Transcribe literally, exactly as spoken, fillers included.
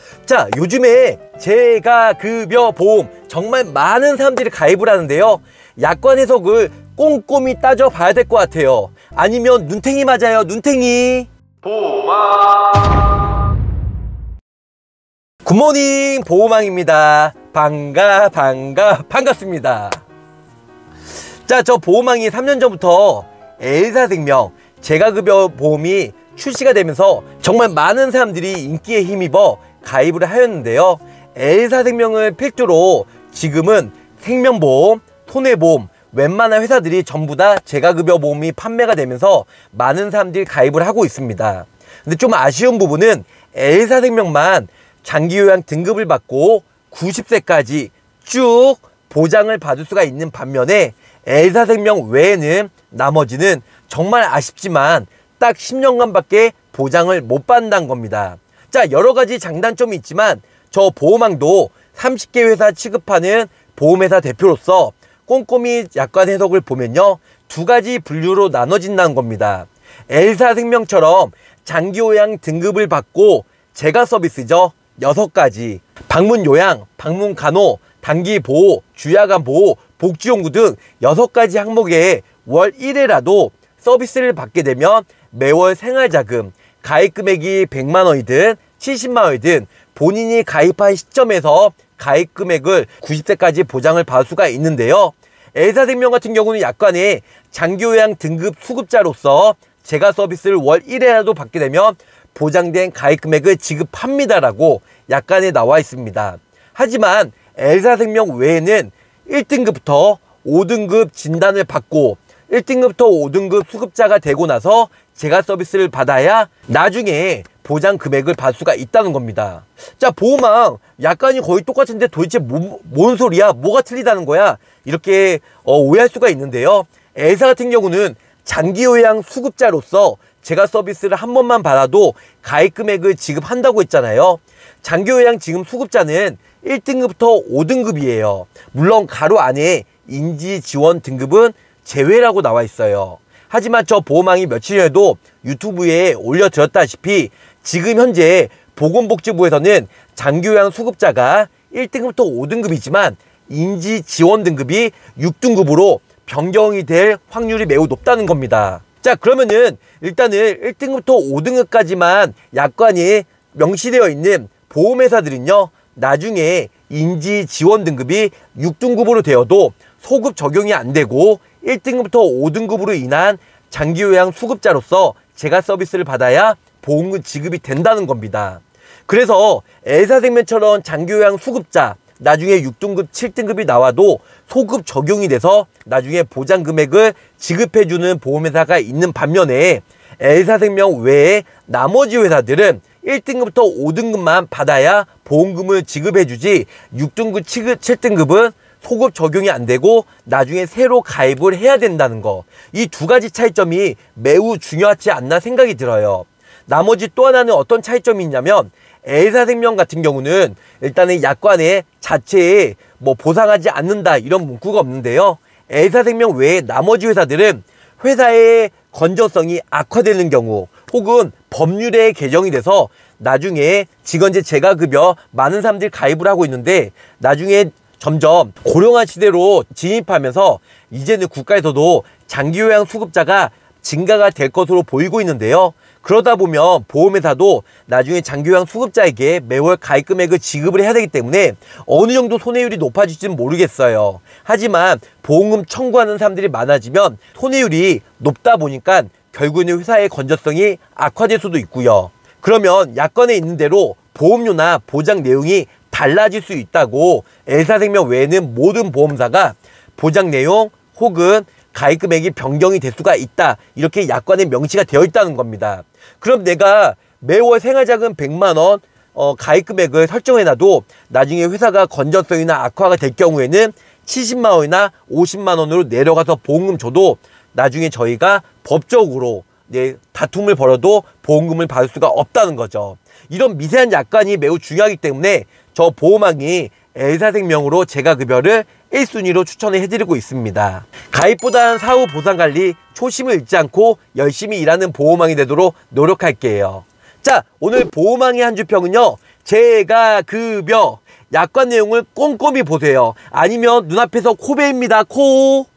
자, 요즘에 재가급여 보험 정말 많은 사람들이 가입을 하는데요. 약관 해석을 꼼꼼히 따져봐야 될 것 같아요. 아니면 눈탱이 맞아요, 눈탱이. 보호망. 굿모닝, 보호망입니다. 반가 반가 반갑습니다. 자, 저 보호망이 삼 년 전부터 엘사생명 재가급여 보험이 출시가 되면서 정말 많은 사람들이 인기에 힘입어 가입을 하였는데요. 엘사생명을 필두로 지금은 생명보험, 손해보험, 웬만한 회사들이 전부 다 재가급여 보험이 판매가 되면서 많은 사람들이 가입을 하고 있습니다. 근데 좀 아쉬운 부분은 엘사생명만 장기요양 등급을 받고 구십 세까지 쭉 보장을 받을 수가 있는 반면에 엘사생명 외에는 나머지는 정말 아쉽지만 딱 십 년간밖에 보장을 못 받는다는 겁니다. 자, 여러가지 장단점이 있지만 저 보호망도 삼십 개 회사 취급하는 보험회사 대표로서 꼼꼼히 약관 해석을 보면요, 두 가지 분류로 나눠진다는 겁니다. 엘사생명처럼 장기요양 등급을 받고 재가 서비스죠, 여섯 가지. 방문요양, 방문간호, 단기보호, 주야간보호, 복지용구 등 여섯 가지 항목에 월 일 회라도 서비스를 받게 되면 매월 생활자금, 가입금액이 백만 원이든 칠십만 원이든 본인이 가입한 시점에서 가입금액을 구십 세까지 보장을 받을 수가 있는데요. 엘사생명 같은 경우는 약관에 장기요양 등급 수급자로서 재가 서비스를 월 일 회라도 받게 되면 보장된 가입금액을 지급합니다라고 약관에 나와 있습니다. 하지만 엘사생명 외에는 일 등급부터 오 등급 진단을 받고 일 등급부터 오 등급 수급자가 되고 나서 재가 서비스를 받아야 나중에 보장 금액을 받을 수가 있다는 겁니다. 자, 보호망 약관이 거의 똑같은데 도대체 뭐, 뭔 소리야? 뭐가 틀리다는 거야? 이렇게 어, 오해할 수가 있는데요. 엘사 같은 경우는 장기요양 수급자로서 재가 서비스를 한 번만 받아도 가입 금액을 지급한다고 했잖아요. 장기요양 지금 수급자는 일 등급부터 오 등급이에요. 물론 가로 안에 인지지원 등급은 제외라고 나와 있어요. 하지만 저 보호망이 며칠 전에도 유튜브에 올려드렸다시피 지금 현재 보건복지부에서는 장기요양 수급자가 일 등급부터 오 등급이지만 인지지원 등급이 육 등급으로 변경이 될 확률이 매우 높다는 겁니다. 자, 그러면은 일단은 일 등급부터 오 등급까지만 약관이 명시되어 있는 보험회사들은요, 나중에 인지지원 등급이 육 등급으로 되어도 소급 적용이 안 되고 일 등급부터 오 등급으로 인한 장기요양 수급자로서 재가 서비스를 받아야 보험금 지급이 된다는 겁니다. 그래서 엘사생명처럼 장기요양 수급자 나중에 육 등급, 칠 등급이 나와도 소급 적용이 돼서 나중에 보장 금액을 지급해주는 보험회사가 있는 반면에 엘사생명 외에 나머지 회사들은 일 등급부터 오 등급만 받아야 보험금을 지급해주지 육 등급, 칠 등급은 소급 적용이 안 되고 나중에 새로 가입을 해야 된다는 거. 이 두 가지 차이점이 매우 중요하지 않나 생각이 들어요. 나머지 또 하나는 어떤 차이점이 있냐면 엘사생명 같은 경우는 일단은 약관에 자체에 뭐 보상하지 않는다 이런 문구가 없는데요. 엘사생명 외에 나머지 회사들은 회사의 건전성이 악화되는 경우 혹은 법률에 개정이 돼서 나중에 직원제 재가급여 많은 사람들이 가입을 하고 있는데 나중에 점점 고령화 시대로 진입하면서 이제는 국가에서도 장기요양 수급자가 증가가 될 것으로 보이고 있는데요. 그러다 보면 보험회사도 나중에 장기요양 수급자에게 매월 가입 금액을 지급을 해야 되기 때문에 어느 정도 손해율이 높아질지는 모르겠어요. 하지만 보험금 청구하는 사람들이 많아지면 손해율이 높다 보니까 결국에는 회사의 건전성이 악화될 수도 있고요. 그러면 약관에 있는 대로 보험료나 보장 내용이 달라질 수 있다고 엘사생명 외에는 모든 보험사가 보장 내용 혹은 가입 금액이 변경이 될 수가 있다 이렇게 약관에 명시가 되어 있다는 겁니다. 그럼 내가 매월 생활자금 백만 원 어, 가입 금액을 설정해놔도 나중에 회사가 건전성이나 악화가 될 경우에는 칠십만 원이나 오십만 원으로 내려가서 보험금 줘도 나중에 저희가 법적으로 네, 다툼을 벌여도 보험금을 받을 수가 없다는 거죠. 이런 미세한 약관이 매우 중요하기 때문에 저 보호망이 엘사생명으로 재가급여를 일 순위로 추천을 해드리고 있습니다. 가입보단 사후 보상관리 초심을 잃지 않고 열심히 일하는 보호망이 되도록 노력할게요. 자, 오늘 보호망의 한 줄 평은요, 제가 급여 약관 내용을 꼼꼼히 보세요. 아니면 눈앞에서 코베입니다. 코.